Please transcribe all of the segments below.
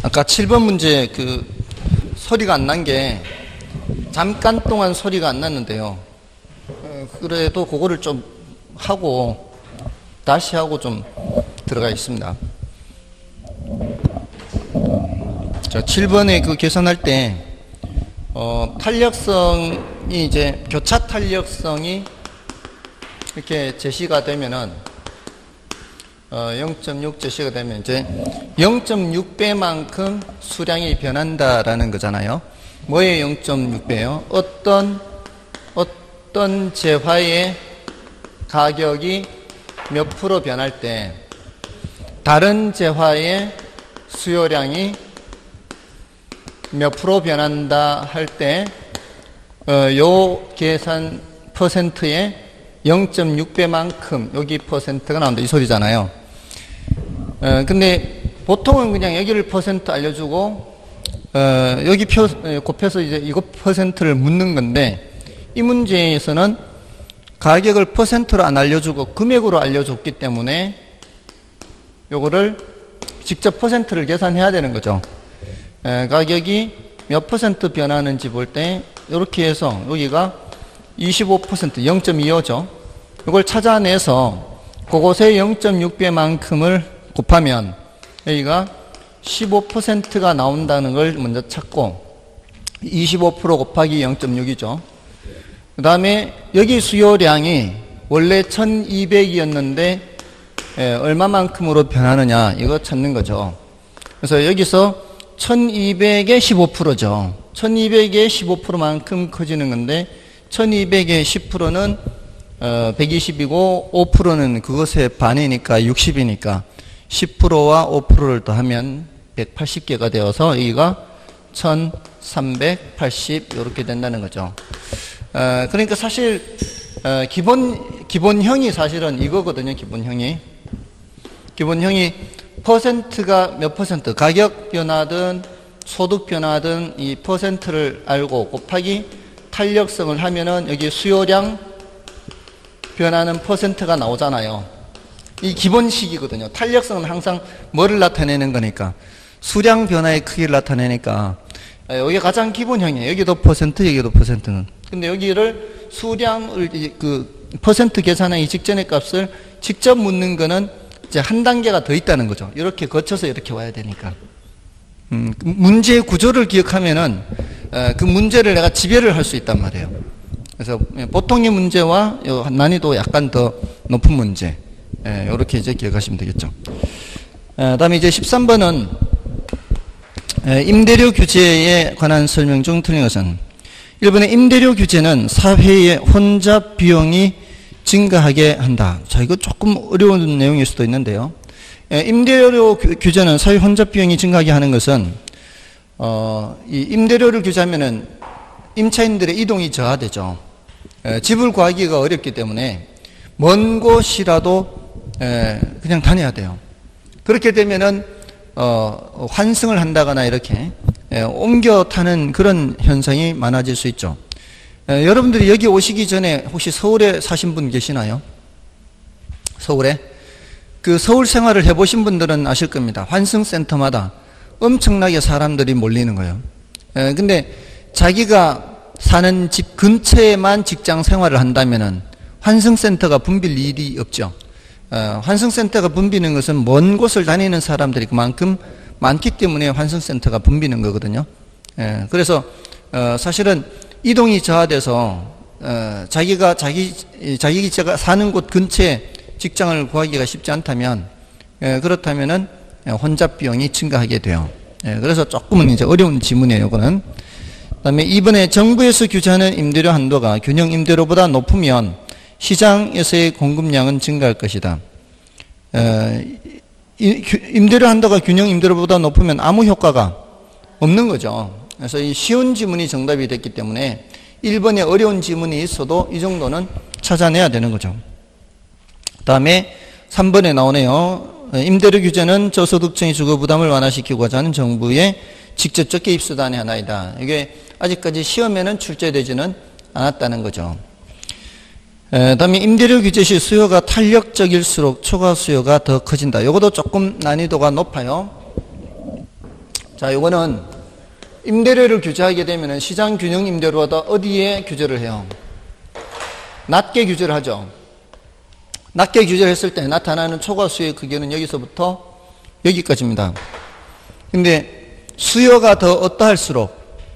아까 7번 문제 소리가 안 난 게 잠깐 동안 소리가 안 났는데요. 그래도 그거를 좀 하고 다시 하고 좀 들어가 있습니다. 자, 7번에 계산할 때 탄력성이 이제 교차 탄력성이 이렇게 제시가 되면은 0.6 제시가 되면 이제 0.6배만큼 수량이 변한다라는 거잖아요. 뭐의 0.6배요? 어떤 재화의 가격이 몇 프로 변할 때 다른 재화의 수요량이 몇 프로 변한다 할 때 요 계산 퍼센트에 0.6배만큼 여기 퍼센트가 나온다 이 소리잖아요. 근데 보통은 그냥 여기를 퍼센트 알려주고 여기 곱해서 이제 이거 퍼센트를 묻는 건데 이 문제에서는 가격을 퍼센트로 안 알려주고 금액으로 알려줬기 때문에 요거를 직접 퍼센트를 계산해야 되는 거죠. 가격이 몇 퍼센트 변하는지 볼 때 이렇게 해서 여기가 25% 0.25죠. 이걸 찾아내서 그곳에 0.6배만큼을 곱하면 여기가 15%가 나온다는 걸 먼저 찾고 25% 곱하기 0.6이죠. 그 다음에 여기 수요량이 원래 1200이었는데 얼마만큼으로 변하느냐 이거 찾는 거죠. 그래서 여기서 1200의 15%죠. 1200의 15%만큼 커지는 건데 1200의 10%는 120이고 5%는 그것의 반이니까 60이니까 10%와 5%를 더하면 180개가 되어서 여기가 1380 이렇게 된다는 거죠. 그러니까 사실 기본형이 사실은 이거거든요. 기본형이 퍼센트가 몇 퍼센트 가격 변화든 소득 변화든 이 퍼센트를 알고 곱하기 탄력성을 하면은 여기 수요량 변하는 퍼센트가 나오잖아요. 이 기본식이거든요. 탄력성은 항상 뭐를 나타내는 거니까 수량 변화의 크기를 나타내니까 여기 가장 기본형이에요. 여기도 퍼센트, 여기도 퍼센트는. 근데 여기를 수량을 퍼센트 계산하기 직전의 값을 직접 묻는 거는 이제 한 단계가 더 있다는 거죠. 이렇게 거쳐서 이렇게 와야 되니까. 문제의 구조를 기억하면은 그 문제를 내가 지배를 할 수 있단 말이에요. 그래서 보통의 문제와 난이도 약간 더 높은 문제. 이렇게 이제 기억하시면 되겠죠. 다음에 이제 13번은 임대료 규제에 관한 설명 중 틀린 것은 1번의 임대료 규제는 사회의 혼잡 비용이 증가하게 한다. 자, 이거 조금 어려운 내용일 수도 있는데요. 임대료 규제는 사회 혼잡 비용이 증가하게 하는 것은 이 임대료를 규제하면은 임차인들의 이동이 저하되죠. 집을 구하기가 어렵기 때문에 먼 곳이라도 그냥 다녀야 돼요. 그렇게 되면은 환승을 한다거나 이렇게 옮겨 타는 그런 현상이 많아질 수 있죠. 여러분들이 여기 오시기 전에 혹시 서울에 사신 분 계시나요? 서울에? 그 서울 생활을 해보신 분들은 아실 겁니다. 환승센터마다 엄청나게 사람들이 몰리는 거예요. 근데 자기가 사는 집 근처에만 직장 생활을 한다면은 환승센터가 붐빌 일이 없죠. 환승센터가 붐비는 것은 먼 곳을 다니는 사람들이 그만큼 많기 때문에 환승센터가 붐비는 거거든요. 그래서 사실은 이동이 저하돼서 자기가 사는 곳 근처에 직장을 구하기가 쉽지 않다면 그렇다면은 혼잡 비용이 증가하게 돼요. 그래서 조금은 이제 어려운 지문이에요. 이거는. 그다음에 이번에 정부에서 규제하는 임대료 한도가 균형 임대료보다 높으면 시장에서의 공급량은 증가할 것이다. 임대료 한도가 균형 임대료보다 높으면 아무 효과가 없는 거죠. 그래서 이 쉬운 지문이 정답이 됐기 때문에 1번에 어려운 지문이 있어도 이 정도는 찾아내야 되는 거죠. 그 다음에 3번에 나오네요. 임대료 규제는 저소득층의 주거 부담을 완화시키고자 하는 정부의 직접적 개입 수단의 하나이다. 이게 아직까지 시험에는 출제되지는 않았다는 거죠. 다음에 임대료 규제 시 수요가 탄력적일수록 초과 수요가 더 커진다. 이것도 조금 난이도가 높아요. 자, 요거는 임대료를 규제하게 되면 시장 균형 임대료보다 어디에 규제를 해요? 낮게 규제를 하죠. 낮게 규제를 했을 때 나타나는 초과 수요의 크기는 여기서부터 여기까지입니다. 근데 수요가 더 어떠할수록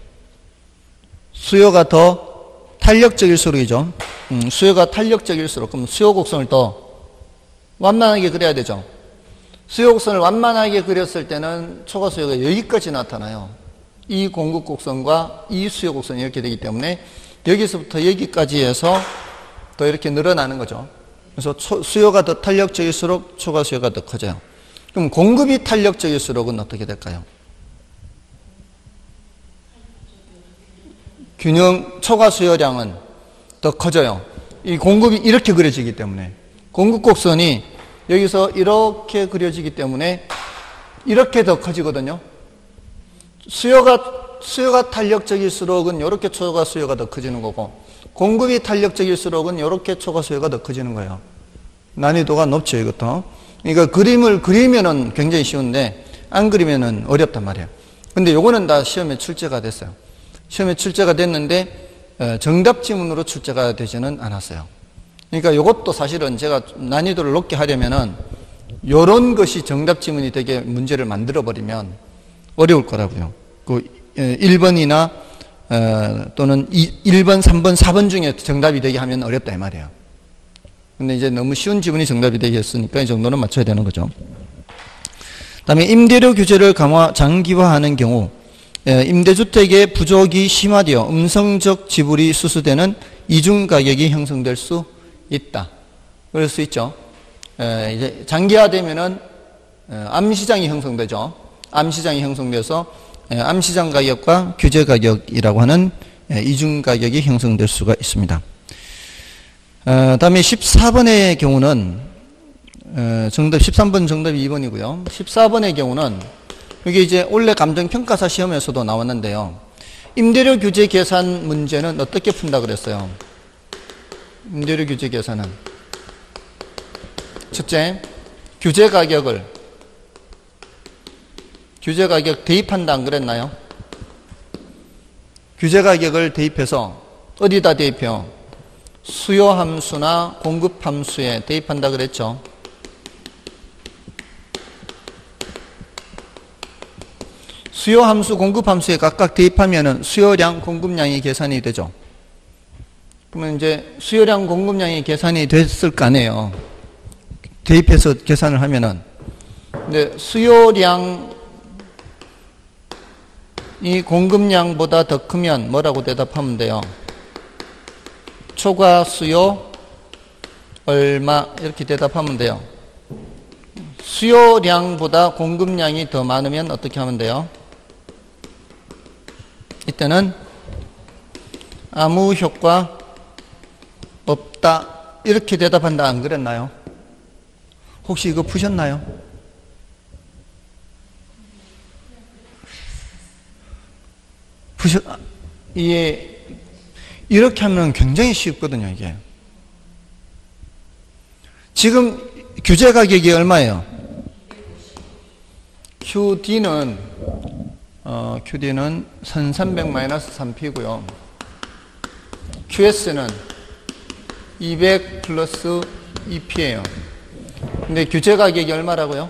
수요가 더 탄력적일수록이죠. 수요가 탄력적일수록 그럼 수요 곡선을 더 완만하게 그려야 되죠. 수요 곡선을 완만하게 그렸을 때는 초과 수요가 여기까지 나타나요. 이 공급 곡선과 이 수요 곡선이 이렇게 되기 때문에 여기서부터 여기까지 해서 더 이렇게 늘어나는 거죠. 그래서 수요가 더 탄력적일수록 초과 수요가 더 커져요. 그럼 공급이 탄력적일수록은 어떻게 될까요? 균형 초과 수요량은 더 커져요. 이 공급이 이렇게 그려지기 때문에 공급 곡선이 여기서 이렇게 그려지기 때문에 이렇게 더 커지거든요. 수요가 탄력적일수록은 이렇게 초과 수요가 더 커지는 거고 공급이 탄력적일수록은 이렇게 초과 수요가 더 커지는 거예요. 난이도가 높죠, 이것도. 그러니까 그림을 그리면은 굉장히 쉬운데 안 그리면은 어렵단 말이에요. 근데 요거는 다 시험에 출제가 됐어요. 시험에 출제가 됐는데 정답 지문으로 출제가 되지는 않았어요. 그러니까 요것도 사실은 제가 난이도를 높게 하려면은 요런 것이 정답 지문이 되게 문제를 만들어 버리면 어려울 거라고요. 그 1번이나 또는 1번, 3번, 4번 중에 정답이 되게 하면 어렵다 이 말이에요. 근데 이제 너무 쉬운 지문이 정답이 되겠으니까 이 정도는 맞춰야 되는 거죠. 그다음에 임대료 규제를 장기화하는 경우 임대주택의 부족이 심화되어 음성적 지불이 수수되는 이중 가격이 형성될 수 있다. 그럴 수 있죠. 이제 장기화되면은 암시장이 형성되죠. 암시장이 형성돼서 암시장 가격과 규제 가격이라고 하는 이중 가격이 형성될 수가 있습니다. 다음에 14번의 경우는 정답 13번 정답이 2번이고요. 14번의 경우는 이게 이제 원래 감정평가사 시험에서도 나왔는데요. 임대료 규제 계산 문제는 어떻게 푼다 그랬어요? 임대료 규제 계산은 첫째, 규제 가격 대입한다 안 그랬나요? 규제 가격을 대입해서 어디다 대입해요? 수요 함수나 공급 함수에 대입한다 그랬죠. 수요 함수, 공급 함수에 각각 대입하면은 수요량, 공급량이 계산이 되죠. 그러면 이제 수요량, 공급량이 계산이 됐을 거 아니에요. 대입해서 계산을 하면은. 근데 수요량이 공급량보다 더 크면 뭐라고 대답하면 돼요? 초과 수요 얼마 이렇게 대답하면 돼요. 수요량보다 공급량이 더 많으면 어떻게 하면 돼요? 이때는 아무 효과 없다 이렇게 대답한다 안 그랬나요? 혹시 이거 푸셨나요? 이게 이렇게 하면 굉장히 쉽거든요, 이게. 지금 규제 가격이 얼마예요? QD는 1300-3P고요. QS는 200 플러스 2P예요. 근데 규제 가격이 얼마라고요?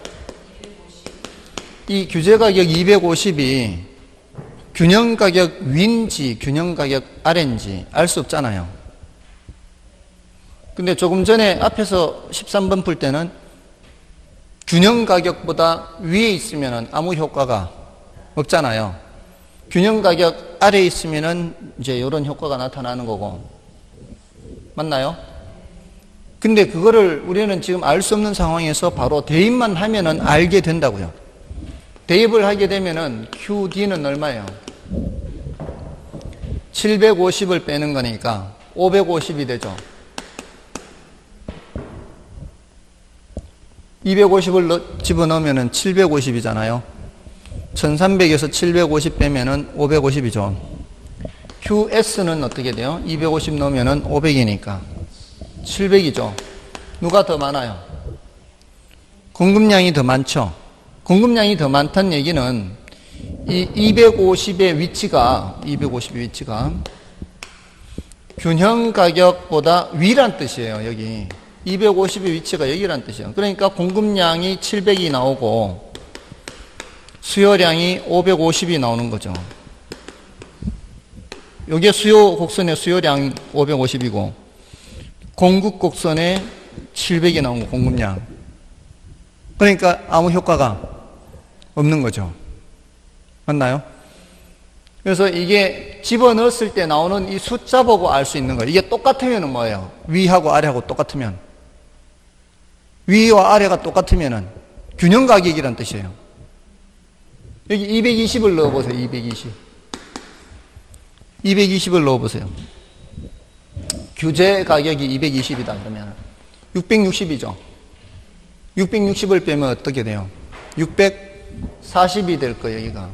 이 규제 가격 250이 균형 가격 위인지 균형 가격 아래인지 알 수 없잖아요. 근데 조금 전에 앞에서 13번 풀 때는 균형 가격보다 위에 있으면 아무 효과가 없잖아요. 균형 가격 아래에 있으면 이제 이런 효과가 나타나는 거고. 맞나요? 근데 그거를 우리는 지금 알 수 없는 상황에서 바로 대입만 하면은 알게 된다고요. 대입을 하게 되면은 QD는 얼마예요? 750을 빼는 거니까 550이 되죠. 250을 집어넣으면 750이잖아요. 1300에서 750 빼면 550이죠. QS는 어떻게 돼요? 250 넣으면 500이니까 700이죠. 누가 더 많아요? 공급량이 더 많죠. 공급량이 더 많다는 얘기는 이 250의 위치가 균형 가격보다 위란 뜻이에요. 여기 250의 위치가 여기란 뜻이에요. 그러니까 공급량이 700이 나오고 수요량이 550이 나오는 거죠. 여기에 수요 곡선의 수요량 550이고 공급 곡선에 700이 나온 거, 공급량. 그러니까 아무 효과가 없는 거죠. 맞나요? 그래서 이게 집어넣었을 때 나오는 이 숫자 보고 알 수 있는 거예요. 이게 똑같으면 뭐예요? 위하고 아래하고 똑같으면. 위와 아래가 똑같으면 균형 가격이란 뜻이에요. 여기 220을 넣어보세요. 220을 넣어보세요. 규제 가격이 220이다 그러면 660이죠. 660을 빼면 어떻게 돼요? 640이 될 거예요. 여기가.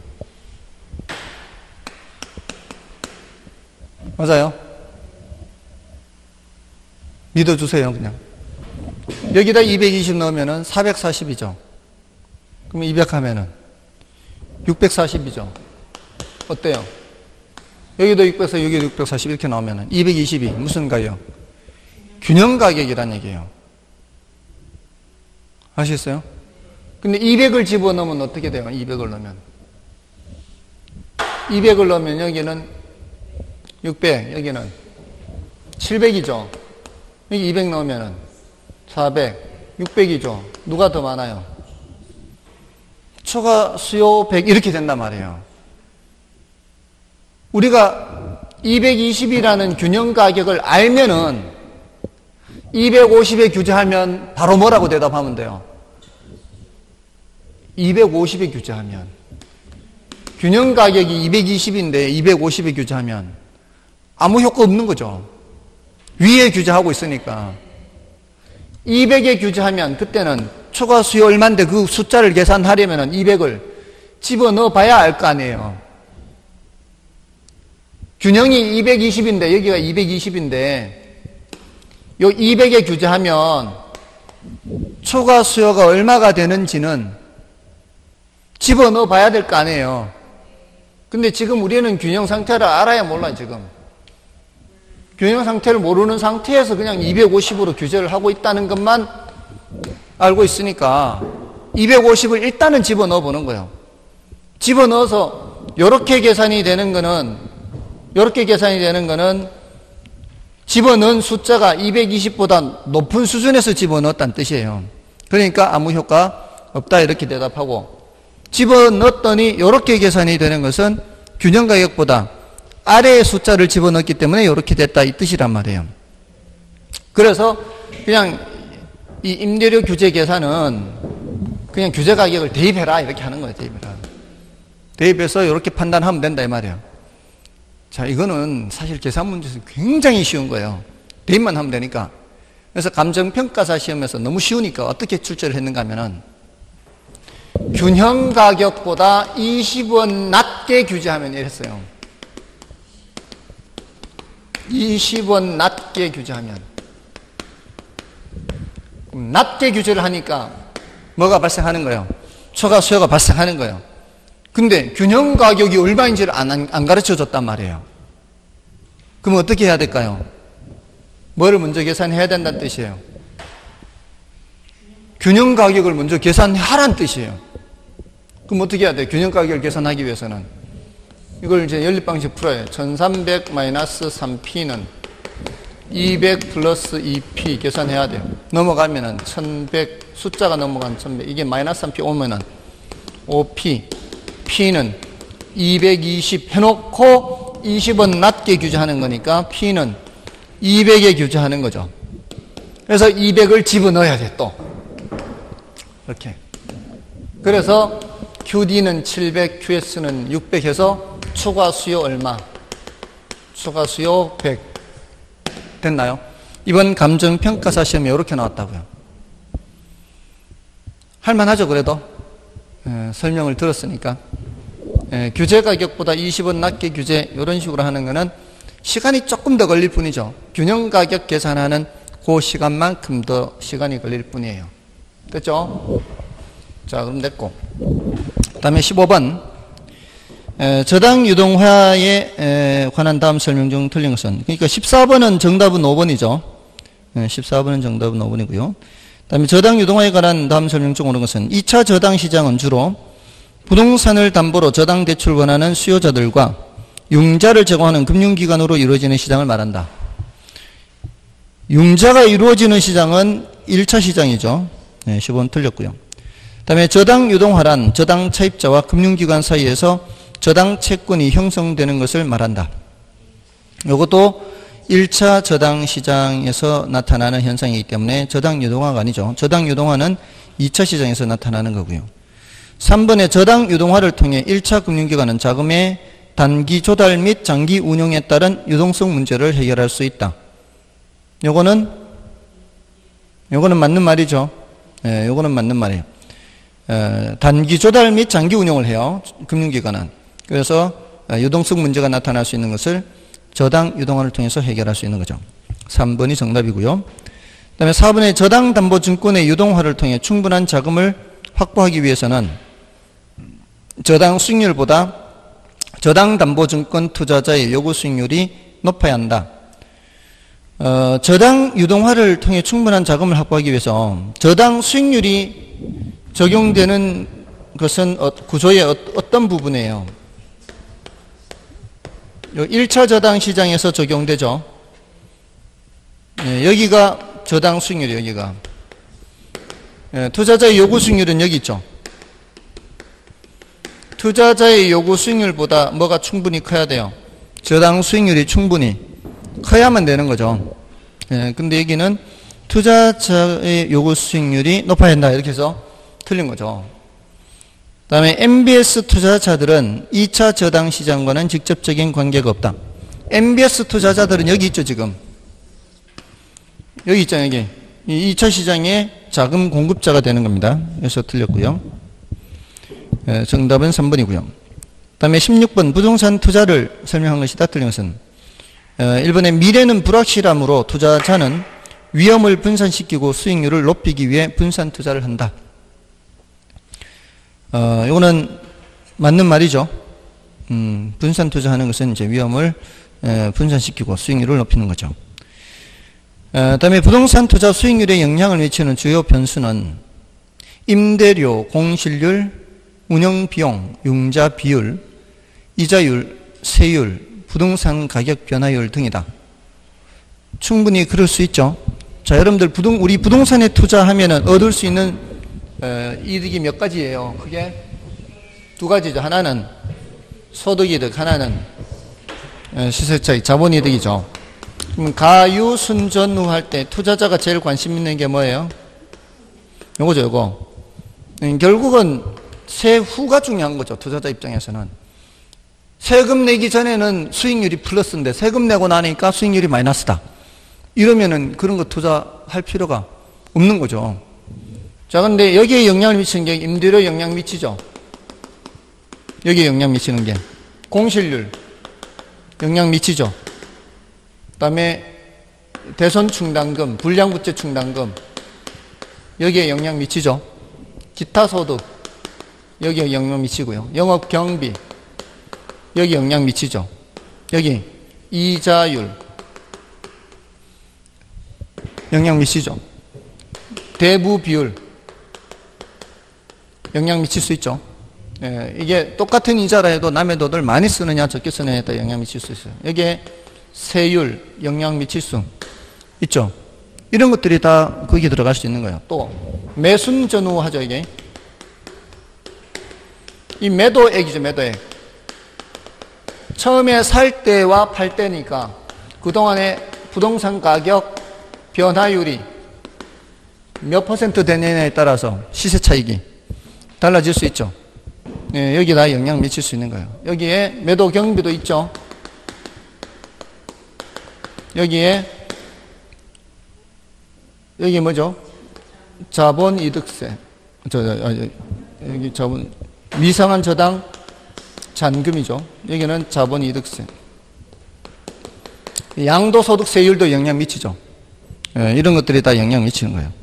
맞아요? 믿어주세요. 그냥. 여기다 220 넣으면 440이죠. 그럼 200 하면은 640이죠. 어때요? 여기도 640, 여기도 640 이렇게 나오면 220이 무슨 가격? 균형 가격이란 얘기예요. 아시겠어요? 근데 200을 집어넣으면 어떻게 돼요? 200을 넣으면 200을 넣으면 여기는 600, 여기는 700이죠. 여기 200 넣으면 400, 600이죠. 누가 더 많아요? 초과 수요 100 이렇게 된단 말이에요. 우리가 220이라는 균형 가격을 알면은 250에 규제하면 바로 뭐라고 대답하면 돼요? 250에 규제하면 균형 가격이 220인데 250에 규제하면 아무 효과 없는 거죠. 위에 규제하고 있으니까 200에 규제하면 그때는 초과 수요 얼마인데 그 숫자를 계산하려면 200을 집어넣어 봐야 알 거 아니에요. 균형이 220인데 여기가 220인데 요 200에 규제하면 초과 수요가 얼마가 되는지는 집어넣어 봐야 될 거 아니에요. 근데 지금 우리는 균형 상태를 알아야 몰라요. 지금 균형 상태를 모르는 상태에서 그냥 250으로 규제를 하고 있다는 것만 알고 있으니까 250을 일단은 집어넣어 보는 거예요. 집어넣어서 이렇게 계산이 되는 거는 집어넣은 숫자가 220보다 높은 수준에서 집어넣었다는 뜻이에요. 그러니까 아무 효과 없다 이렇게 대답하고, 집어넣었더니 이렇게 계산이 되는 것은 균형 가격보다 아래의 숫자를 집어넣었기 때문에 이렇게 됐다 이 뜻이란 말이에요. 그래서 그냥 이 임대료 규제 계산은 그냥 규제 가격을 대입해라 이렇게 하는 거예요. 대입해서 이렇게 판단하면 된다 이 말이에요. 자, 이거는 사실 계산 문제에서 굉장히 쉬운 거예요. 대입만 하면 되니까. 그래서 감정평가사 시험에서 너무 쉬우니까 어떻게 출제를 했는가 하면은 균형 가격보다 20원 낮게 규제하면 이랬어요. 20원 낮게 규제하면. 낮게 규제를 하니까 뭐가 발생하는 거예요? 초과 수요가 발생하는 거예요. 근데 균형 가격이 얼마인지를 안 가르쳐 줬단 말이에요. 그럼 어떻게 해야 될까요? 뭐를 먼저 계산해야 된다는 뜻이에요? 균형 가격을 먼저 계산하라는 뜻이에요. 그럼 어떻게 해야 돼요? 균형 가격을 계산하기 위해서는 이걸 이제 연립방식 풀어요. 1300 마이너스 3p는 200 플러스 2p 계산해야 돼요. 넘어가면은 1100 숫자가 넘어간 1100 이게 마이너스 3p 오면은 5p p는 220 해놓고 20원 낮게 규제하는 거니까 p는 200에 규제하는 거죠. 그래서 200을 집어넣어야 돼 또 이렇게. 그래서 QD는 700, QS는 600 해서 추가 수요 얼마? 추가 수요 100 됐나요? 이번 감정평가사 시험에 이렇게 나왔다고요. 할만하죠 그래도? 설명을 들었으니까. 규제 가격보다 20원 낮게 규제 이런 식으로 하는 거는 시간이 조금 더 걸릴 뿐이죠. 균형 가격 계산하는 그 시간만큼 더 시간이 걸릴 뿐이에요. 됐죠? 자, 그럼 됐고. 그 다음에 15번. 저당 유동화에 관한 다음 설명 중 틀린 것은, 그러니까 14번은 정답은 5번이죠. 14번은 정답은 5번이고요. 그다음에 저당 유동화에 관한 다음 설명 중 옳은 것은 2차 저당 시장은 주로 부동산을 담보로 저당 대출 원하는 수요자들과 융자를 제공하는 금융기관으로 이루어지는 시장을 말한다. 융자가 이루어지는 시장은 1차 시장이죠. 15번 틀렸고요. 그 다음에 저당 유동화란 저당 차입자와 금융기관 사이에서 저당 채권이 형성되는 것을 말한다. 이것도 1차 저당 시장에서 나타나는 현상이기 때문에 저당 유동화가 아니죠. 저당 유동화는 2차 시장에서 나타나는 거고요. 3번의 저당 유동화를 통해 1차 금융기관은 자금의 단기 조달 및 장기 운용에 따른 유동성 문제를 해결할 수 있다. 요거는 맞는 말이죠. 요거는 맞는 말이에요. 단기 조달 및 장기 운용을 해요. 금융기관은. 그래서 유동성 문제가 나타날 수 있는 것을 저당 유동화를 통해서 해결할 수 있는 거죠. 3번이 정답이고요. 그 다음에 4번의 저당 담보증권의 유동화를 통해 충분한 자금을 확보하기 위해서는 저당 수익률보다 저당 담보증권 투자자의 요구 수익률이 높아야 한다. 저당 유동화를 통해 충분한 자금을 확보하기 위해서 저당 수익률이 적용되는 것은 구조의 어떤 부분이에요? 1차 저당 시장에서 적용되죠. 여기가 저당 수익률이에요. 여기가. 투자자의 요구 수익률은 여기 있죠. 투자자의 요구 수익률보다 뭐가 충분히 커야 돼요? 저당 수익률이 충분히 커야만 되는 거죠. 근데 여기는 투자자의 요구 수익률이 높아야 한다. 이렇게 해서 틀린 거죠. 그 다음에 MBS 투자자들은 2차 저당 시장과는 직접적인 관계가 없다. MBS 투자자들은 여기 있죠, 지금. 여기 있잖아요, 여기. 이 2차 시장의 자금 공급자가 되는 겁니다. 그래서 틀렸고요. 정답은 3번이고요. 그 다음에 16번 부동산 투자를 설명한 것이다. 틀린 것은 1번에 미래는 불확실함으로 투자자는 위험을 분산시키고 수익률을 높이기 위해 분산 투자를 한다. 이거는 맞는 말이죠. 분산 투자하는 것은 이제 위험을 분산시키고 수익률을 높이는 거죠. 그다음에 부동산 투자 수익률에 영향을 미치는 주요 변수는 임대료, 공실률, 운영비용, 융자 비율, 이자율, 세율, 부동산 가격 변화율 등이다. 충분히 그럴 수 있죠. 자, 여러분들 우리 부동산에 투자하면은 얻을 수 있는 이득이 몇 가지예요? 그게 두 가지죠. 하나는 소득이득, 하나는 시세차익, 자본이득이죠. 그럼 가유, 순전후 할 때 투자자가 제일 관심 있는 게 뭐예요? 요거죠, 요거. 결국은 세후가 중요한 거죠. 투자자 입장에서는. 세금 내기 전에는 수익률이 플러스인데 세금 내고 나니까 수익률이 마이너스다. 이러면은 그런 거 투자할 필요가 없는 거죠. 자, 근데 여기에 영향을 미치는 게 임대료 영향 미치죠. 여기에 영향 미치는 게 공실률 영향 미치죠. 그 다음에 대손 충당금, 불량부채 충당금 여기에 영향 미치죠. 기타 소득 여기에 영향 미치고요. 영업 경비 여기 영향 미치죠. 여기 이자율 영향 미치죠. 대부 비율 영향 미칠 수 있죠. 이게 똑같은 이자라 해도 남의 돈을 많이 쓰느냐 적게 쓰느냐에 따라 영향 미칠 수 있어요. 여기에 세율 영향 미칠 수 있죠. 이런 것들이 다 거기에 들어갈 수 있는 거예요. 또 매순 전후 하죠. 이게 이 매도액이죠. 매도액. 처음에 살 때와 팔 때니까 그동안의 부동산 가격 변화율이 몇 퍼센트 되느냐에 따라서 시세 차익이 달라질 수 있죠. 여기 다 영향 미칠 수 있는 거예요. 여기에 매도 경비도 있죠. 여기 뭐죠? 자본이득세. 여기 미상한 저당 잔금이죠. 여기는 자본이득세. 양도소득세율도 영향 미치죠. 이런 것들이 다 영향 미치는 거예요.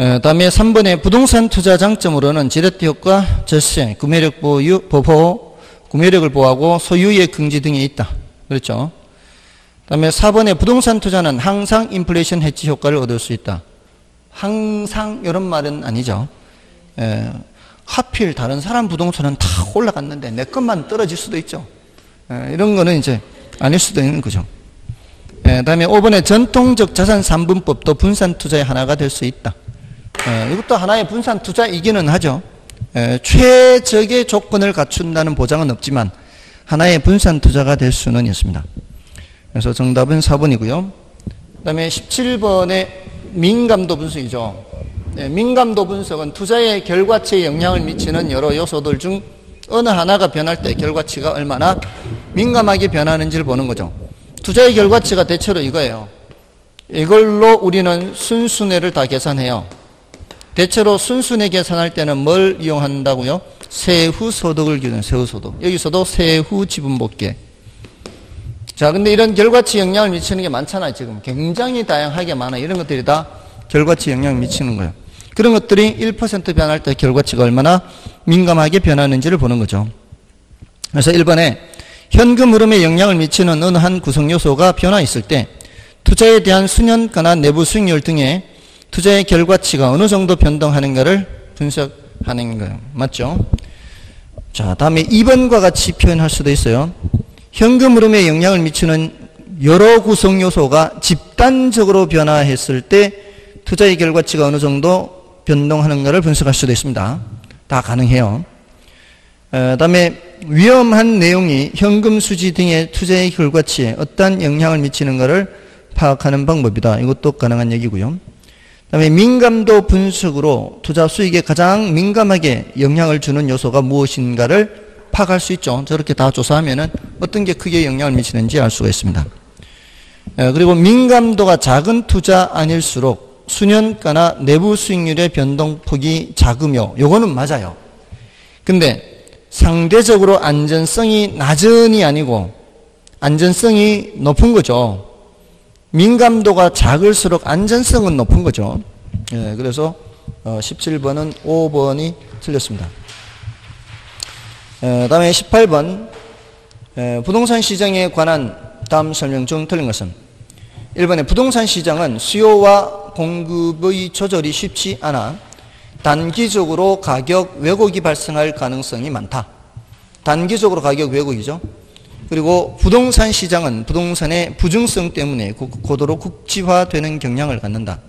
다음에 3번에 부동산 투자 장점으로는 지렛대 효과, 절세, 구매력 보호, 구매력을 보호하고 소유의 긍지 등에 있다. 그렇죠? 그다음에 4번에 부동산 투자는 항상 인플레이션 해지 효과를 얻을 수 있다. 항상 이런 말은 아니죠. 하필 다른 사람 부동산은 다 올라갔는데 내 것만 떨어질 수도 있죠. 이런 거는 이제 아닐 수도 있는 거죠. 그다음에 5번에 전통적 자산 3분법도 분산 투자의 하나가 될 수 있다. 이것도 하나의 분산 투자이기는 하죠. 최적의 조건을 갖춘다는 보장은 없지만 하나의 분산 투자가 될 수는 있습니다. 그래서 정답은 4번이고요. 그 다음에 17번에 민감도 분석이죠. 민감도 분석은 투자의 결과치에 영향을 미치는 여러 요소들 중 어느 하나가 변할 때 결과치가 얼마나 민감하게 변하는지를 보는 거죠. 투자의 결과치가 대체로 이거예요. 이걸로 우리는 순순회를 다 계산해요. 대체로 순순회 계산할 때는 뭘 이용한다고요? 세후소득을 기준, 세후소득. 여기서도 세후지분법계. 자, 근데 이런 결과치 영향을 미치는 게 많잖아요, 지금. 굉장히 다양하게 많아요. 이런 것들이 다 결과치 영향을 미치는 거예요. 그런 것들이 1% 변할 때 결과치가 얼마나 민감하게 변하는지를 보는 거죠. 그래서 1번에 현금 흐름에 영향을 미치는 어느 한 구성 요소가 변화했을 때 투자에 대한 수년가나 내부 수익률 등의 투자의 결과치가 어느 정도 변동하는가를 분석하는 거예요. 맞죠? 자, 다음에 2번과 같이 표현할 수도 있어요. 현금 흐름에 영향을 미치는 여러 구성 요소가 집단적으로 변화했을 때 투자의 결과치가 어느 정도 변동하는가를 분석할 수도 있습니다. 다 가능해요. 다음에 위험한 내용이 현금 수지 등의 투자의 결과치에 어떤 영향을 미치는가를 파악하는 방법이다. 이것도 가능한 얘기고요. 다음에 민감도 분석으로 투자 수익에 가장 민감하게 영향을 주는 요소가 무엇인가를 파악할 수 있죠. 저렇게 다 조사하면은 어떤 게 크게 영향을 미치는지 알 수가 있습니다. 그리고 민감도가 작은 투자 아닐수록 수년가나 내부 수익률의 변동폭이 작으며 요거는 맞아요. 근데 상대적으로 안전성이 낮은이 아니고 안전성이 높은 거죠. 민감도가 작을수록 안전성은 높은 거죠. 그래서 17번은 5번이 틀렸습니다. 다음에 18번 부동산 시장에 관한 다음 설명 중 틀린 것은 1번에 부동산 시장은 수요와 공급의 조절이 쉽지 않아 단기적으로 가격 왜곡이 발생할 가능성이 많다. 단기적으로 가격 왜곡이죠. 그리고 부동산 시장은 부동산의 부증성 때문에 고도로 국지화되는 경향을 갖는다.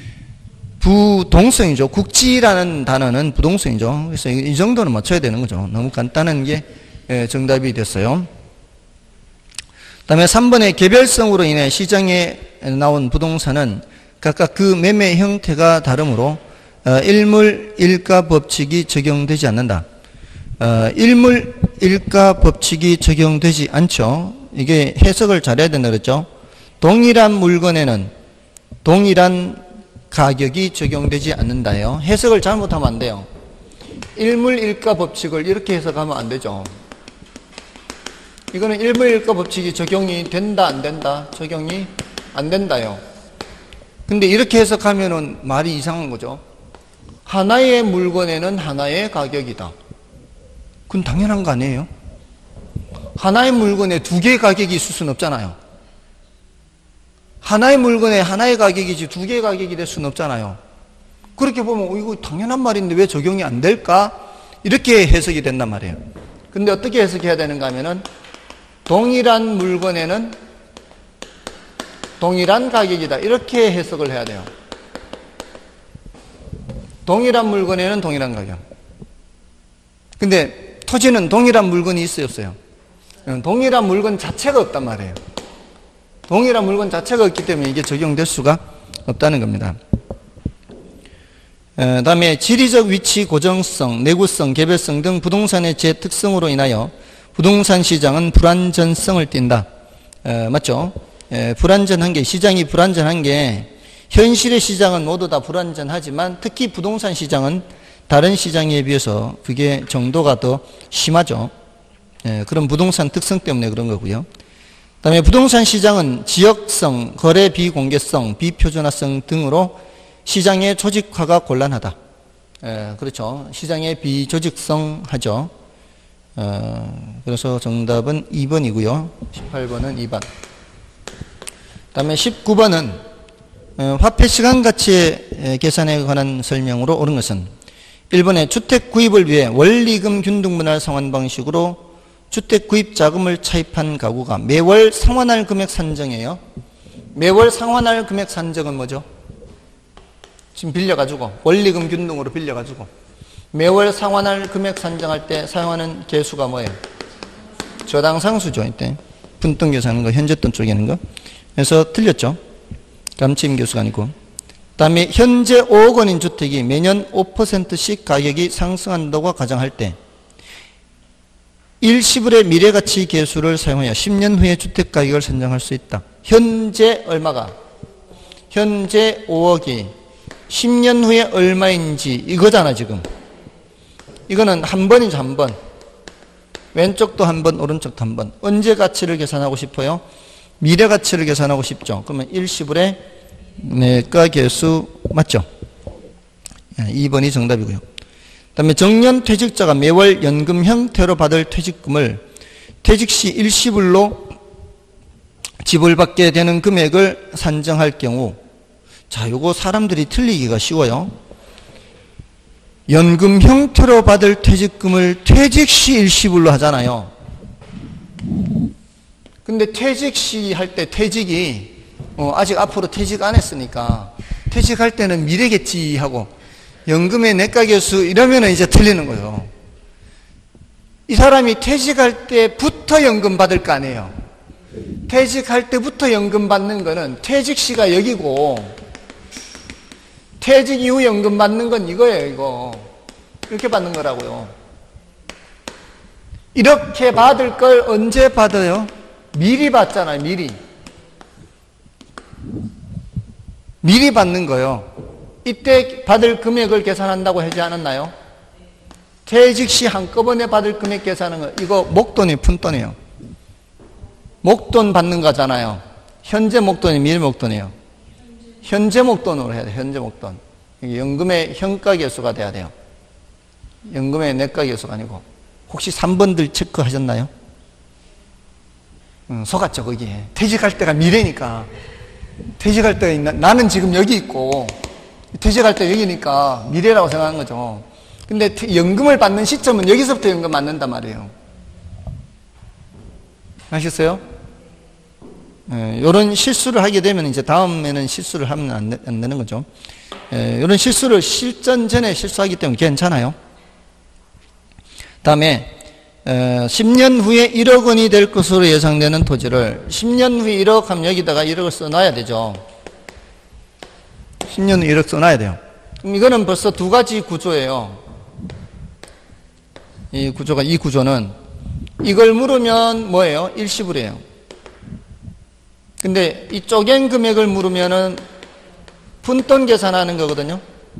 부동성이죠. 국지라는 단어는 부동성이죠. 그래서 이 정도는 맞춰야 되는 거죠. 너무 간단한 게 정답이 됐어요. 그 다음에 3번의 개별성으로 인해 시장에 나온 부동산은 각각 그 매매 형태가 다르므로 일물일가 법칙이 적용되지 않는다. 일물일가 법칙이 적용되지 않죠. 이게 해석을 잘해야 된다 그랬죠. 동일한 물건에는 동일한 가격이 적용되지 않는다요. 해석을 잘못하면 안 돼요. 일물일가 법칙을 이렇게 해석하면 안 되죠. 이거는 일물일가 법칙이 적용이 된다 안 된다? 적용이 안 된다요. 근데 이렇게 해석하면은 말이 이상한 거죠. 하나의 물건에는 하나의 가격이다. 그건 당연한 거 아니에요? 하나의 물건에 두 개의 가격이 있을 수는 없잖아요. 하나의 물건에 하나의 가격이지 두 개의 가격이 될 수는 없잖아요. 그렇게 보면 이거 당연한 말인데 왜 적용이 안 될까? 이렇게 해석이 된단 말이에요. 근데 어떻게 해석해야 되는가 하면은 동일한 물건에는 동일한 가격이다. 이렇게 해석을 해야 돼요. 동일한 물건에는 동일한 가격. 근데 토지는 동일한 물건이 있어요, 없어요? 동일한 물건 자체가 없단 말이에요. 동일한 물건 자체가 없기 때문에 이게 적용될 수가 없다는 겁니다. 다음에 지리적 위치 고정성, 내구성, 개별성 등 부동산의 제 특성으로 인하여 부동산 시장은 불안전성을 띈다. 맞죠? 불안전한 게, 시장이 불안전한 게 현실의 시장은 모두 다 불안전하지만 특히 부동산 시장은 다른 시장에 비해서 그게 정도가 더 심하죠. 그런 부동산 특성 때문에 그런 거고요. 그 다음에 부동산 시장은 지역성, 거래 비공개성, 비표준화성 등으로 시장의 조직화가 곤란하다. 그렇죠. 시장의 비조직성하죠. 그래서 정답은 2번이고요. 18번은 2번. 다음에 19번은 화폐 시간 가치의 계산에 관한 설명으로 옳은 것은 1번에 주택 구입을 위해 원리금 균등분할 상환 방식으로 주택 구입 자금을 차입한 가구가 매월 상환할 금액 산정이에요. 매월 상환할 금액 산정은 뭐죠? 지금 빌려가지고 원리금 균등으로 빌려가지고 매월 상환할 금액 산정할 때 사용하는 계수가 뭐예요? 저당 상수죠. 이때 푼돈 계산하는 거, 현재 돈 쪼개는 거. 그래서 틀렸죠. 감치임 계수가 아니고. 다음에 현재 5억 원인 주택이 매년 5%씩 가격이 상승한다고 가정할 때 일시불의 미래가치 계수를 사용하여 10년 후에 주택 가격을 산정할 수 있다. 현재 얼마가? 현재 5억이 10년 후에 얼마인지 이거잖아 지금. 이거는 한 번이죠. 한 번. 왼쪽도 한 번, 오른쪽도 한 번. 언제 가치를 계산하고 싶어요? 미래 가치를 계산하고 싶죠. 그러면 일시불의 매가 계수 맞죠? 2번이 정답이고요. 그 다음에 정년 퇴직자가 매월 연금 형태로 받을 퇴직금을 퇴직 시 일시불로 지불받게 되는 금액을 산정할 경우, 자, 요거 사람들이 틀리기가 쉬워요. 연금 형태로 받을 퇴직금을 퇴직 시 일시불로 하잖아요. 근데 퇴직 시 할 때 퇴직이 아직 앞으로 퇴직 안 했으니까 퇴직할 때는 미래겠지 하고 연금의 내가계수 이러면 이제 틀리는 거예요. 이 사람이 퇴직할 때부터 연금 받을 거 아니에요. 퇴직할 때부터 연금 받는 거는 퇴직 시가 여기고 퇴직 이후 연금 받는 건 이거예요. 이거 이렇게 받는 거라고요. 이렇게 받을 걸 언제 받아요? 미리 받잖아요. 미리 받는 거예요. 이때 받을 금액을 계산한다고 하지 않았나요? 퇴직 시 한꺼번에 받을 금액 계산하는 거, 이거 목돈이 푼돈이에요. 목돈 받는 거잖아요. 현재 목돈이 미래 목돈이에요. 현재 목돈으로 해야 돼요. 현재 목돈. 이게 연금의 현가계수가 돼야 돼요. 연금의 내가계수가 아니고. 혹시 3번들 체크하셨나요? 속았죠 거기에. 퇴직할 때가 미래니까. 퇴직할 때 나는 지금 여기 있고 퇴직할 때 여기니까 미래라고 생각하는 거죠. 근데 연금을 받는 시점은 여기서부터 연금 받는단 말이에요. 아셨어요? 이런 실수를 하게 되면 이제 다음에는 실수를 하면 안 되는 거죠. 이런 실수를 실전 전에 실수하기 때문에 괜찮아요. 다음에 10년 후에 1억 원이 될 것으로 예상되는 토지를 10년 후에 1억 하면 여기다가 1억을 써놔야 되죠. 10년 후에 1억 써놔야 돼요. 그럼 이거는 벌써 두 가지 구조예요. 이 구조는 이걸 물으면 뭐예요? 일시불이에요. 근데 이 쪼갠 금액을 물으면은 푼돈 계산하는 거거든요.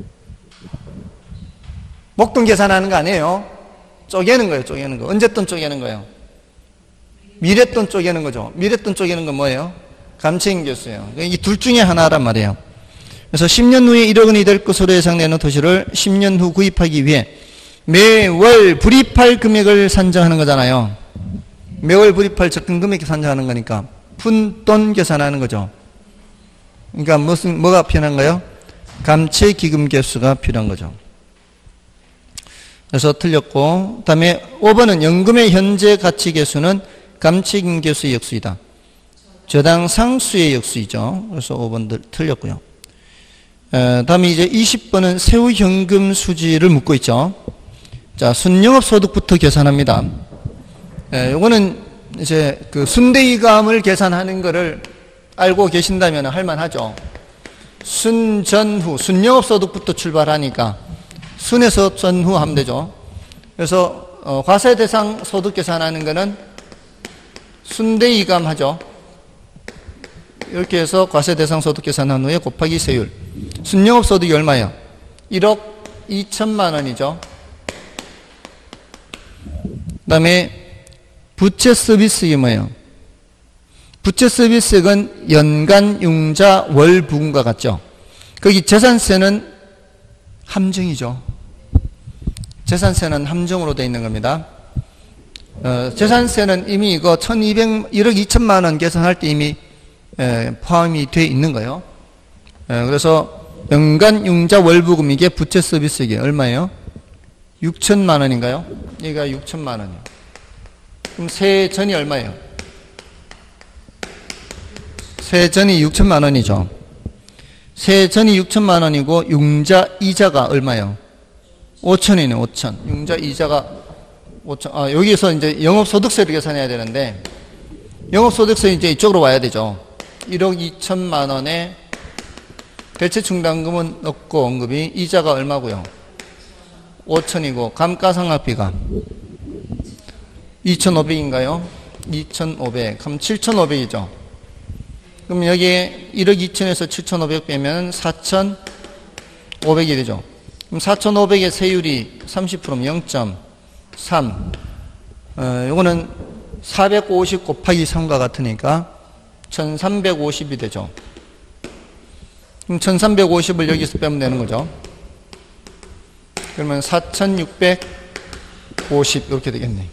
목돈 계산하는 거 아니에요. 쪼개는 거예요. 쪼개는 거. 언제돈 쪼개는 거예요? 미래돈 쪼개는 거죠. 미래돈 쪼개는 건 뭐예요? 감채인 계수예요. 이 둘 중에 하나란 말이에요. 그래서 10년 후에 1억 원이 될 것으로 예상되는 토지를 10년 후 구입하기 위해 매월 불입할 금액을 산정하는 거잖아요. 매월 불입할 적금 금액을 산정하는 거니까 푼돈 계산하는 거죠. 그러니까 뭐가 필요한가요? 감채기금 계수가 필요한 거죠. 그래서 틀렸고, 그 다음에 5번은 연금의 현재 가치 계수는 감채기금 계수의 역수이다. 저당 상수의 역수이죠. 그래서 5번 틀렸고요. 다음에 이제 20번은 세후 현금 수지를 묻고 있죠. 자, 순영업 소득부터 계산합니다. 요거는 이제 그 순대이감을 계산하는 거를 알고 계신다면 할만하죠. 순, 전, 후, 순영업 소득부터 출발하니까 순에서 전후 하면 되죠. 그래서 과세 대상 소득 계산하는 거는 순대이감 하죠. 이렇게 해서 과세 대상 소득 계산한 후에 곱하기 세율. 순영업 소득이 얼마예요? 1억 2천만 원이죠. 그 다음에 부채 서비스액이 뭐예요? 부채 서비스액은 연간 융자 월 부금과 같죠. 거기 재산세는 함정이죠. 재산세는 함정으로 되어 있는 겁니다. 재산세는 이미 이거 1억 2천만 원 계산할 때 이미 포함이 돼 있는 거예요. 그래서 연간 융자 월부금 이게 부채 서비스액이 얼마예요? 6천만 원인가요? 얘가 6천만 원이에요. 그럼 세전이 얼마예요? 세전이 6천만 원이죠. 세전이 6천만 원이고 융자 이자가 얼마예요? 5천이네, 5천. 융자 이자가 5천. 여기서 이제 영업소득세를 계산해야 되는데, 영업소득세 이제 이쪽으로 와야 되죠. 1억 2천만 원에 대체충당금은 없고 언급이 이자가 얼마고요? 5천이고 감가상각비가 2,500인가요? 2,500. 그럼 7,500이죠. 그럼 여기에 1억 2천에서 7,500 빼면 4,500이 되죠. 그럼 4,500의 세율이 30%면 0.3. 요거는 450 곱하기 3과 같으니까 1,350이 되죠. 그럼 1,350을 여기서 빼면 되는 거죠. 그러면 4,650 이렇게 되겠네.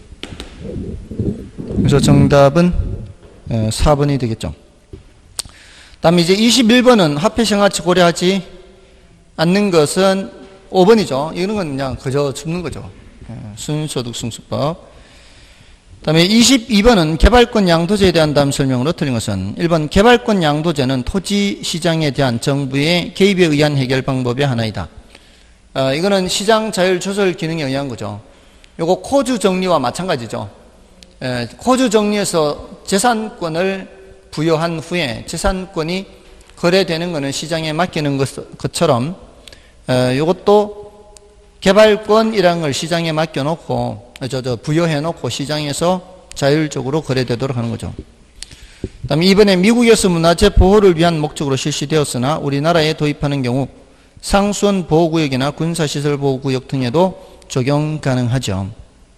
그래서 정답은 4번이 되겠죠. 다음에 이제 21번은 화폐시장가치 고려하지 않는 것은 5번이죠. 이런 건 그냥 그저 줍는 거죠. 순소득 승수법. 다음에 22번은 개발권 양도제에 대한 다음 설명으로 틀린 것은 1번 개발권 양도제는 토지 시장에 대한 정부의 개입에 의한 해결 방법의 하나이다. 이거는 시장 자율 조절 기능에 의한 거죠. 요거 코주 정리와 마찬가지죠. 코주 정리에서 재산권을 부여한 후에 재산권이 거래되는 것은 시장에 맡기는 것처럼 이것도 개발권이라는 걸 시장에 맡겨놓고 부여해놓고 시장에서 자율적으로 거래되도록 하는 거죠. 그다음에 이번에 미국에서 문화재 보호를 위한 목적으로 실시되었으나 우리나라에 도입하는 경우 상수원 보호구역이나 군사시설 보호구역 등에도 적용 가능하죠.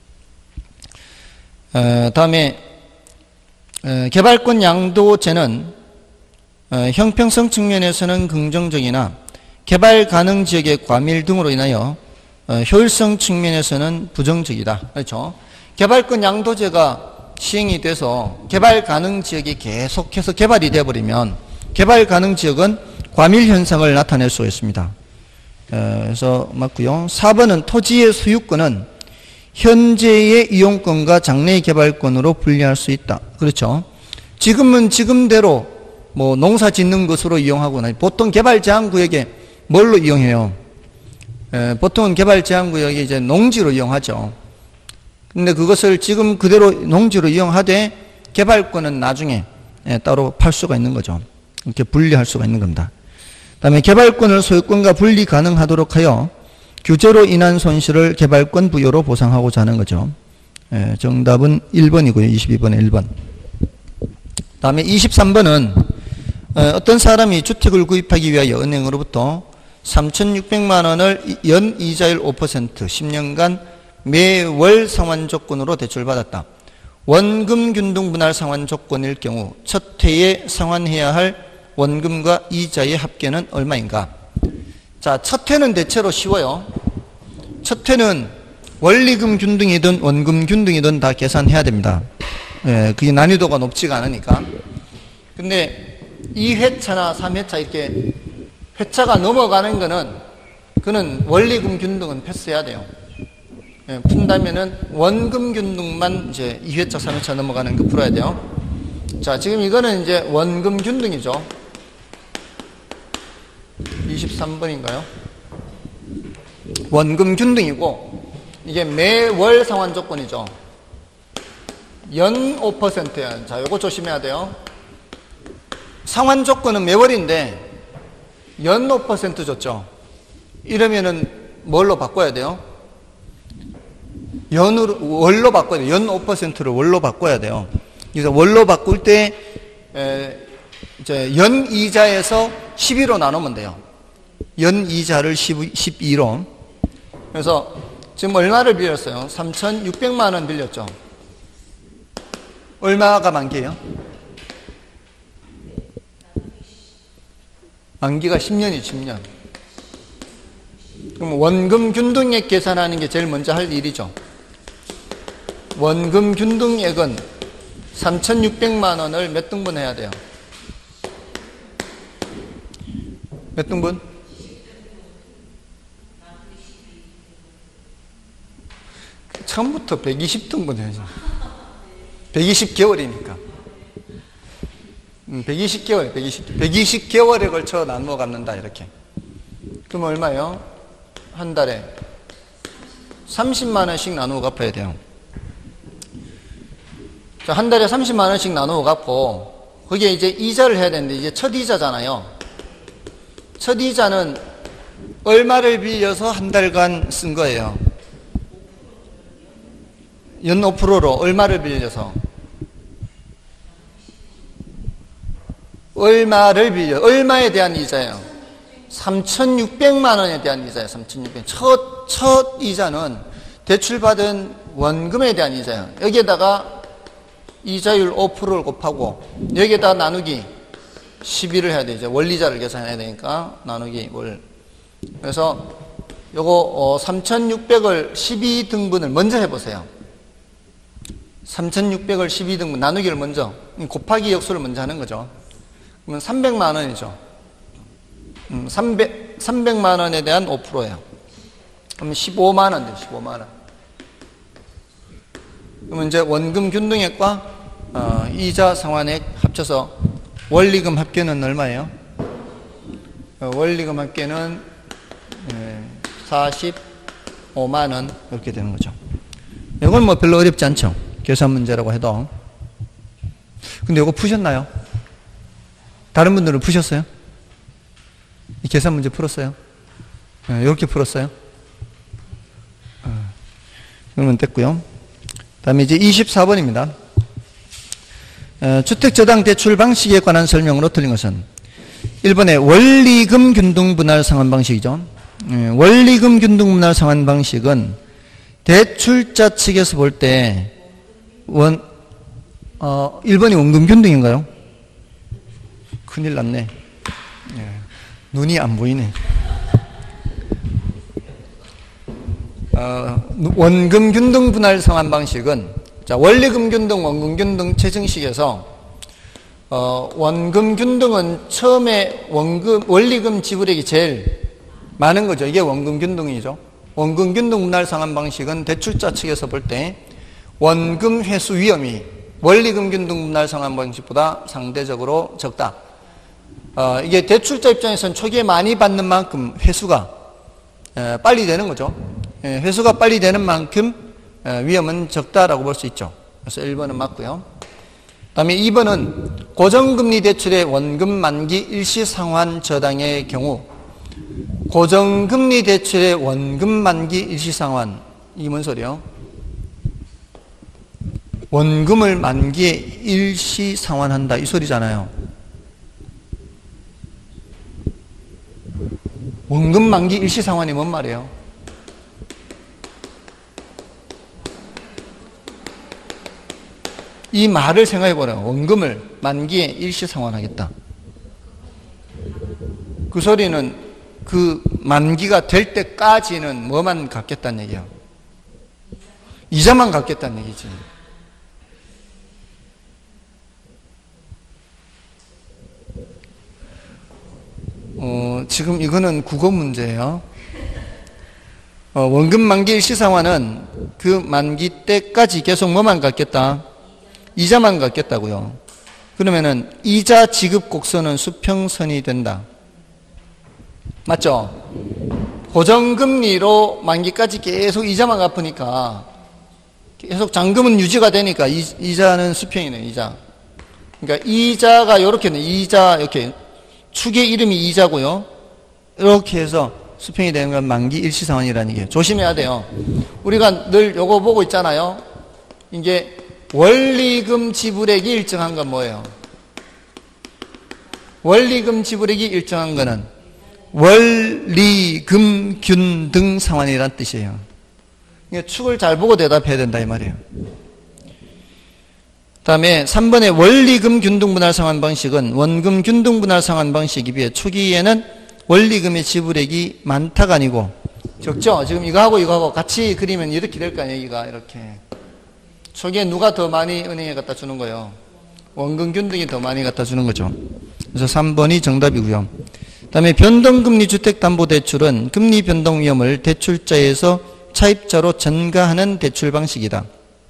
다음에 개발권 양도제는 형평성 측면에서는 긍정적이나 개발 가능 지역의 과밀 등으로 인하여 효율성 측면에서는 부정적이다. 그렇죠? 개발권 양도제가 시행이 돼서 개발 가능 지역이 계속해서 개발이 되어버리면 개발 가능 지역은 과밀 현상을 나타낼 수가 있습니다. 그래서 맞고요. 4번은 토지의 소유권은 현재의 이용권과 장래의 개발권으로 분리할 수 있다. 그렇죠? 지금은 지금대로 뭐 농사 짓는 것으로 이용하거나 보통 개발 제한 구역에 뭘로 이용해요? 보통은 개발 제한 구역에 이제 농지로 이용하죠. 근데 그것을 지금 그대로 농지로 이용하되 개발권은 나중에 따로 팔 수가 있는 거죠. 이렇게 분리할 수가 있는 겁니다. 그다음에 개발권을 소유권과 분리 가능하도록 하여 규제로 인한 손실을 개발권 부여로 보상하고자 하는 거죠. 정답은 1번이고요. 22번에 1번. 다음에 23번은 어떤 사람이 주택을 구입하기 위하여 은행으로부터 3,600만 원을 연이자율 5% 10년간 매월 상환 조건으로 대출받았다. 원금 균등 분할 상환 조건일 경우 첫 해에 상환해야 할 원금과 이자의 합계는 얼마인가? 자, 첫 회는 대체로 쉬워요. 첫 회는 원리금 균등이든 원금 균등이든 다 계산해야 됩니다. 그게 난이도가 높지가 않으니까. 근데 2회차나 3회차 이렇게 회차가 넘어가는 그는 원리금 균등은 패스해야 돼요. 푼다면은 원금 균등만 이제 2회차, 3회차 넘어가는 거 풀어야 돼요. 자, 지금 이거는 이제 원금 균등이죠. 23번인가요? 원금 균등이고 이게 매월 상환 조건이죠. 연 5%야. 자, 요거 조심해야 돼요. 상환 조건은 매월인데 연 5% 줬죠. 이러면은 뭘로 바꿔야 돼요? 월로 바꿔야 돼요. 연 5%를 월로 바꿔야 돼요. 그래서 월로 바꿀 때 이제 연 이자에서 12로 나누면 돼요. 연 이자를 12로. 그래서 지금 얼마를 빌렸어요? 3,600만 원 빌렸죠. 얼마가 만기예요? 만기가 10년이 10년. 그럼 원금 균등액 계산하는 게 제일 먼저 할 일이죠. 원금 균등액은 3,600만 원을 몇 등분 해야 돼요? 몇 등분? 처음부터 120등분 해야죠. 120개월이니까. 120개월, 120개월에 걸쳐 나누어 갚는다, 이렇게. 그럼 얼마예요? 한 달에 30만 원씩 나누어 갚아야 돼요. 자, 한 달에 30만 원씩 나누어 갚고, 거기에 이제 이자를 해야 되는데, 이제 첫 이자잖아요. 첫 이자는 얼마를 빌려서 한 달간 쓴 거예요? 연 5%로 얼마를 빌려서? 얼마에 대한 이자예요? 3,600만 원에 대한 이자예요. 3,600. 첫 이자는 대출받은 원금에 대한 이자예요. 여기에다가 이자율 5%를 곱하고, 여기에다 나누기 12를 해야 되죠. 원리자를 계산해야 되니까, 나누기 월. 그래서 요거 3,600을 12등분을 먼저 해보세요. 3,600을 12등분, 나누기를 먼저, 곱하기 역수를 먼저 하는 거죠. 그러면 300만 원이죠. 300만 원에 대한 5%예요. 그러면 15만 원 돼요. 15만 원. 그러면 이제 원금 균등액과 이자 상환액 합쳐서 원리금 합계는 얼마예요? 원리금 합계는 45만 원 이렇게 되는 거죠. 이건 뭐 별로 어렵지 않죠. 계산 문제라고 해도. 근데 이거 푸셨나요? 다른 분들은 푸셨어요? 이 계산 문제 풀었어요? 이렇게 풀었어요? 그러면 됐고요. 다음에 이제 24번입니다. 주택저당 대출 방식에 관한 설명으로 틀린 것은 1번에 원리금 균등 분할 상환 방식이죠. 원리금 균등 분할 상환 방식은 대출자 측에서 볼 때 1번이 원금 균등인가요? 큰일 났네. 눈이 안 보이네. 원금 균등 분할 상환 방식은, 자, 원리금 균등, 원금 균등 체증식에서 원금 균등은 처음에 원리금 지불액이 제일 많은 거죠. 이게 원금 균등이죠. 원금 균등 분할 상환 방식은 대출자 측에서 볼 때 원금 회수 위험이 원리금 균등 분할 상환 방식보다 상대적으로 적다. 이게 대출자 입장에서는 초기에 많이 받는 만큼 회수가 빨리 되는 거죠. 회수가 빨리 되는 만큼 위험은 적다라고 볼 수 있죠. 그래서 1번은 맞고요. 다음에 2번은 고정금리 대출의 원금 만기 일시 상환 저당의 경우, 고정금리 대출의 원금 만기 일시 상환, 이게 뭔 소리요? 원금을 만기에 일시 상환한다, 이 소리잖아요. 원금 만기 일시 상환이 뭔 말이에요? 이 말을 생각해 보라고. 원금을 만기에 일시 상환하겠다. 그 소리는 그 만기가 될 때까지는 뭐만 갚겠다는 얘기야? 이자만 갚겠다는 얘기지. 지금 이거는 국어 문제예요. 원금 만기 일시 상환은 그 만기 때까지 계속 뭐만 갚겠다? 이자만 갚겠다고요. 그러면은 이자 지급 곡선은 수평선이 된다. 맞죠? 고정금리로 만기까지 계속 이자만 갚으니까 계속 잔금은 유지가 되니까 이자는 수평이네, 이자. 그러니까 이자가 이렇게는 이자, 이렇게 축의 이름이 이자고요. 이렇게 해서 수평이 되는 건 만기 일시상환이라는 얘기예요. 조심해야 돼요. 우리가 늘 요거 보고 있잖아요. 이게 원리금 지불액이 일정한 건 뭐예요? 원리금 지불액이 일정한 거는 원리금 균등 상환이란 뜻이에요. 그러니까 축을 잘 보고 대답해야 된다 이 말이에요. 다음에 3번의 원리금 균등 분할 상환 방식은 원금 균등 분할 상환 방식에 비해 초기에는 원리금의 지불액이 많다가 아니고 적죠. 지금 이거하고 같이 그리면 이렇게 될 거 아니에요. 여기가 이렇게 초기에 누가 더 많이 은행에 갖다 주는 거예요? 원금균등이 더 많이 갖다 주는 거죠. 그래서 3번이 정답이고요. 그다음에 변동금리 주택담보대출은 금리 변동 위험을 대출자에서 차입자로 전가하는 대출 방식이다.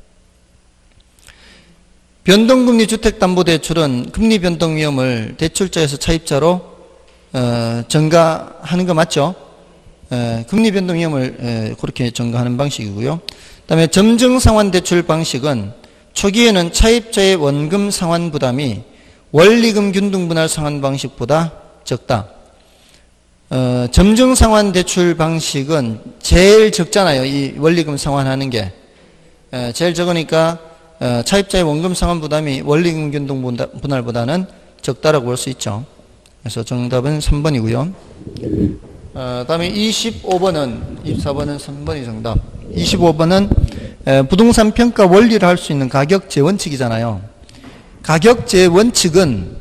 변동금리 주택담보대출은 금리 변동 위험을 대출자에서 차입자로 전가하는 거 맞죠? 금리 변동 위험을 그렇게 전가하는 방식이고요. 그다음에 점증상환 대출 방식은 초기에는 차입자의 원금 상환 부담이 원리금 균등 분할 상환 방식보다 적다. 점증상환 대출 방식은 제일 적잖아요. 이 원리금 상환하는 게 제일 적으니까 차입자의 원금 상환 부담이 원리금 균등 분할보다는 적다라고 볼 수 있죠. 그래서 정답은 3번이고요. 다음에 25번은 24번은 3번이 정답. 25번은 부동산 평가 원리를 할 수 있는 가격제 원칙이잖아요. 가격제 원칙은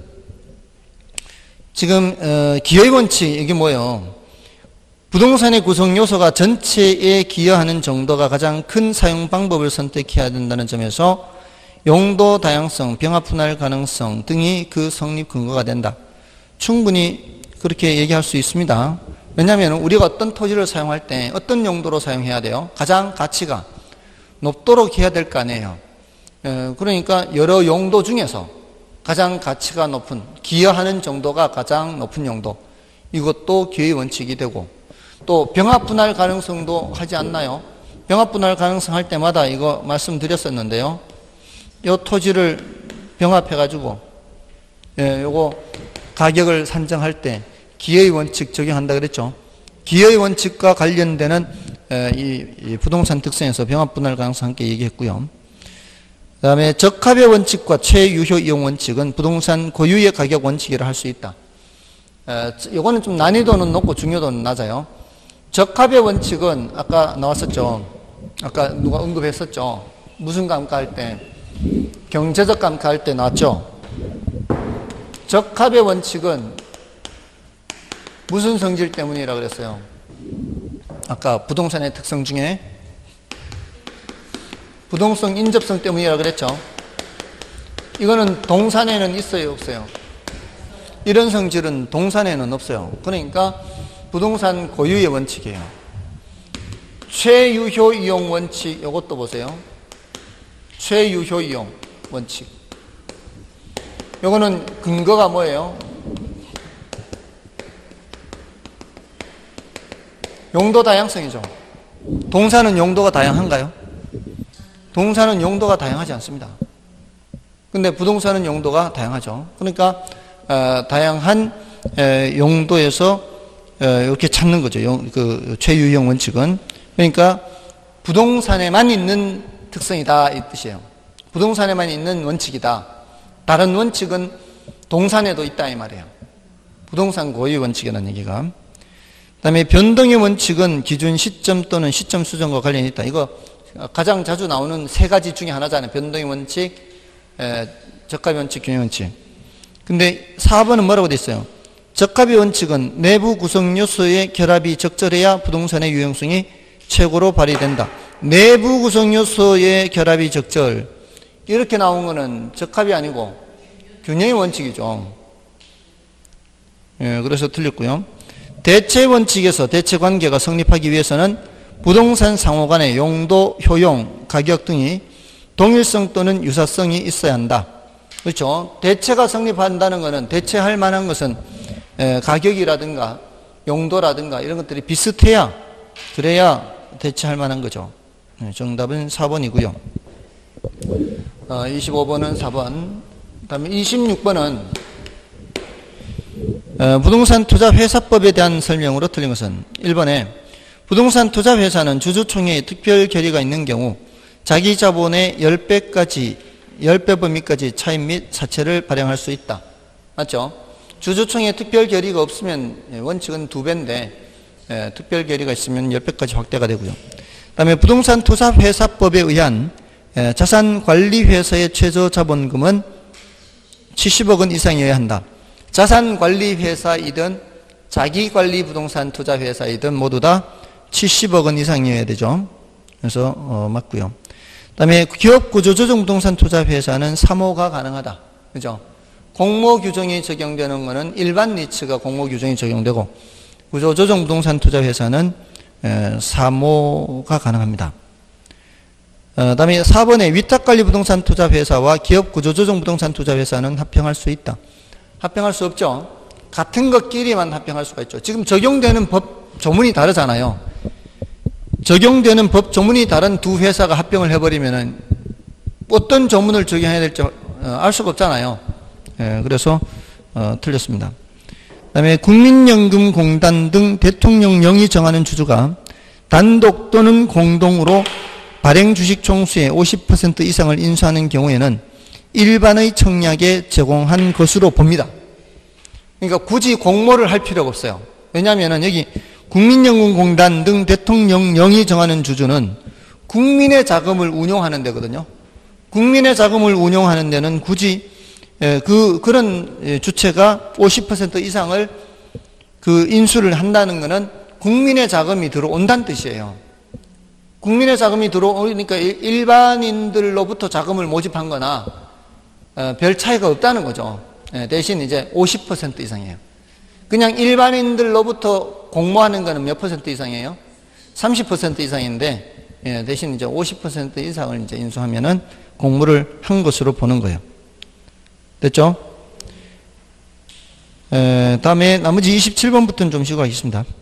지금 기여의 원칙 이게 뭐예요? 부동산의 구성 요소가 전체에 기여하는 정도가 가장 큰 사용 방법을 선택해야 된다는 점에서 용도 다양성, 병합 분할 가능성 등이 그 성립 근거가 된다. 충분히 그렇게 얘기할 수 있습니다. 왜냐하면 우리가 어떤 토지를 사용할 때 어떤 용도로 사용해야 돼요? 가장 가치가 높도록 해야 될 거 아니에요. 그러니까 여러 용도 중에서 가장 가치가 높은, 기여하는 정도가 가장 높은 용도, 이것도 기여의 원칙이 되고, 또 병합 분할 가능성도 하지 않나요? 병합 분할 가능성 할 때마다 이거 말씀드렸었는데요. 이 토지를 병합해 가지고 요거 가격을 산정할 때 기여의 원칙 적용한다 그랬죠. 기여의 원칙과 관련되는 이 부동산 특성에서 병합 분할 가능성 함께 얘기했고요. 그 다음에 적합의 원칙과 최유효 이용 원칙은 부동산 고유의 가격 원칙이라 할 수 있다. 이거는 좀 난이도는 높고 중요도는 낮아요. 적합의 원칙은 아까 나왔었죠. 아까 누가 언급했었죠. 무슨 감가할 때? 경제적 감가할 때 나왔죠. 적합의 원칙은 무슨 성질 때문이라 그랬어요? 아까 부동산의 특성 중에 부동성 인접성 때문이라 그랬죠. 이거는 동산에는 있어요, 없어요? 이런 성질은 동산에는 없어요. 그러니까 부동산 고유의 원칙이에요. 최유효 이용 원칙, 이것도 보세요. 최유효 이용 원칙. 이거는 근거가 뭐예요? 용도 다양성이죠. 동산은 용도가 다양한가요? 동산은 용도가 다양하지 않습니다. 근데 부동산은 용도가 다양하죠. 그러니까 다양한 용도에서 이렇게 찾는 거죠. 그 최유형 원칙은. 그러니까 부동산에만 있는 특성이다 이 뜻이에요. 부동산에만 있는 원칙이다. 다른 원칙은 동산에도 있다 이 말이에요. 부동산 고유 원칙이라는 얘기가. 그다음에 변동의 원칙은 기준 시점 또는 시점 수정과 관련이 있다. 이거 가장 자주 나오는 세 가지 중에 하나잖아요. 변동의 원칙, 적합의 원칙, 균형 원칙. 근데 4번은 뭐라고 돼 있어요? 적합의 원칙은 내부 구성 요소의 결합이 적절해야 부동산의 유용성이 최고로 발휘된다. 내부 구성 요소의 결합이 적절. 이렇게 나온 거는 적합이 아니고 균형의 원칙이죠. 그래서 틀렸고요. 대체 원칙에서 대체 관계가 성립하기 위해서는 부동산 상호 간의 용도, 효용, 가격 등이 동일성 또는 유사성이 있어야 한다. 그렇죠? 대체가 성립한다는 것은 대체할 만한 것은 가격이라든가 용도라든가 이런 것들이 비슷해야 그래야 대체할 만한 거죠. 정답은 4번이고요. 25번은 4번. 그다음에 26번은 부동산 투자 회사법에 대한 설명으로 틀린 것은 1번에 부동산 투자 회사는 주주총회의 특별 결의가 있는 경우 자기 자본의 10배 범위까지 차입 및 사채를 발행할 수 있다. 맞죠? 주주총회 특별 결의가 없으면 원칙은 2배인데 특별 결의가 있으면 10배까지 확대가 되고요. 그 다음에 부동산 투자 회사법에 의한 자산관리회사의 최저 자본금은 70억 원 이상이어야 한다. 자산관리회사이든 자기관리 부동산 투자회사이든 모두 다 70억 원 이상이어야 되죠. 그래서 맞고요. 그다음에 기업구조조정부동산투자회사는 사모가 가능하다. 그죠? 공모규정이 적용되는 것은 일반 리츠가 공모규정이 적용되고 구조조정부동산투자회사는 사모가 가능합니다. 그다음에 4번에 위탁관리부동산투자회사와 기업구조조정부동산투자회사는 합병할 수 있다. 합병할 수 없죠. 같은 것끼리만 합병할 수가 있죠. 지금 적용되는 법 조문이 다르잖아요. 적용되는 법 조문이 다른 두 회사가 합병을 해버리면은 어떤 조문을 적용해야 될지 알 수가 없잖아요. 그래서 틀렸습니다. 그다음에 국민연금공단 등 대통령령이 정하는 주주가 단독 또는 공동으로 발행 주식 총수의 50% 이상을 인수하는 경우에는 일반의 청약에 제공한 것으로 봅니다. 그러니까 굳이 공모를 할 필요가 없어요. 왜냐하면 여기 국민연금공단 등 대통령령이 정하는 주주는 국민의 자금을 운용하는 데거든요. 국민의 자금을 운용하는 데는 굳이 그런 주체가 50% 이상을 인수를 한다는 것은 국민의 자금이 들어온다는 뜻이에요. 국민의 자금이 들어오니까 일반인들로부터 자금을 모집한 거나 별 차이가 없다는 거죠. 대신 이제 50% 이상이에요. 그냥 일반인들로부터 공모하는 거는 몇 퍼센트 이상이에요? 30% 이상인데 대신 이제 50% 이상을 이제 인수하면은 공모를 한 것으로 보는 거예요. 됐죠? 다음에 나머지 27번부터는 좀 쉬고 가겠습니다.